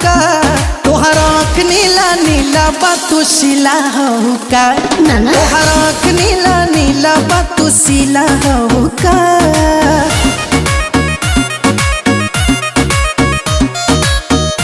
का तोहर आँख नीला नीला बा तू सिला हो का तोहर आँख नीला नीला